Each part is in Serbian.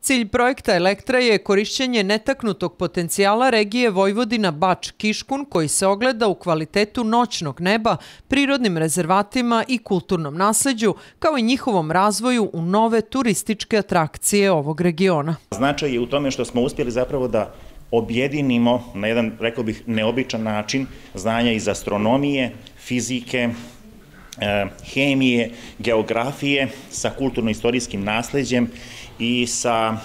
Cilj projekta Elektra je korišćenje netaknutog potencijala regije Vojvodina-Bač-Kiškun koji se ogleda u kvalitetu noćnog neba, prirodnim rezervatima i kulturnom nasleđu, kao i njihovom razvoju u nove turističke atrakcije ovog regiona. Značaj je u tome što smo uspjeli zapravo da objedinimo na jedan, rekao bih, neobičan način znanja iz astronomije, fizike, hemije, geografije sa kulturno-istorijskim nasleđem i sa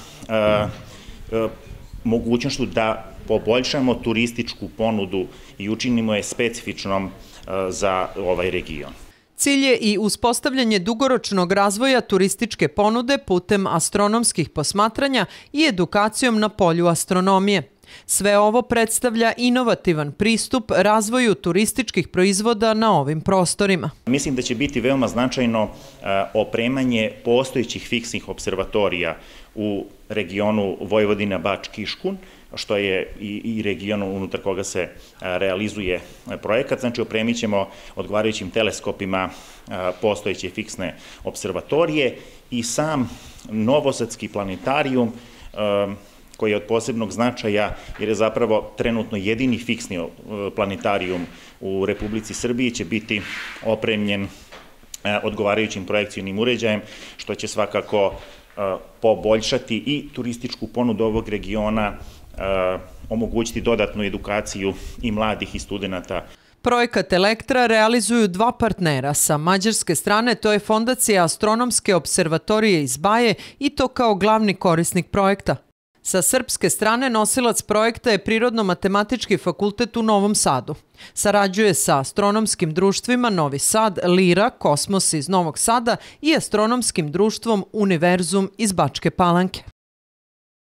mogućnošću da poboljšamo turističku ponudu i učinimo je specifičnom za ovaj region. Cilj je i uspostavljanje dugoročnog razvoja turističke ponude putem astronomskih posmatranja i edukacijom na polju astronomije. Sve ovo predstavlja inovativan pristup razvoju turističkih proizvoda na ovim prostorima. Mislim da će biti veoma značajno opremanje postojećih fiksnih observatorija u regionu Vojvodina-Bač-Kiškun, što je i region unutar koga se realizuje projekat. Znači, opremit ćemo odgovarajućim teleskopima postojeće fiksne observatorije i sam novosadski planetarijum koji je od posebnog značaja jer je zapravo trenutno jedini fiksni planetarijum u Republici Srbiji, će biti opremljen odgovarajućim projekcijnim uređajem, što će svakako poboljšati i turističku ponudu ovog regiona, omogućiti dodatnu edukaciju i mladih i studenta. Projekat Elektra realizuju dva partnera. Sa mađarske strane to je Fondacija Astronomske observatorije iz Baje i to kao glavni korisnik projekta. Sa srpske strane nosilac projekta je Prirodno-matematički fakultet u Novom Sadu. Sarađuje sa astronomskim društvima Novi Sad, Lira, Kosmos iz Novog Sada i astronomskim društvom Univerzum iz Bačke Palanke.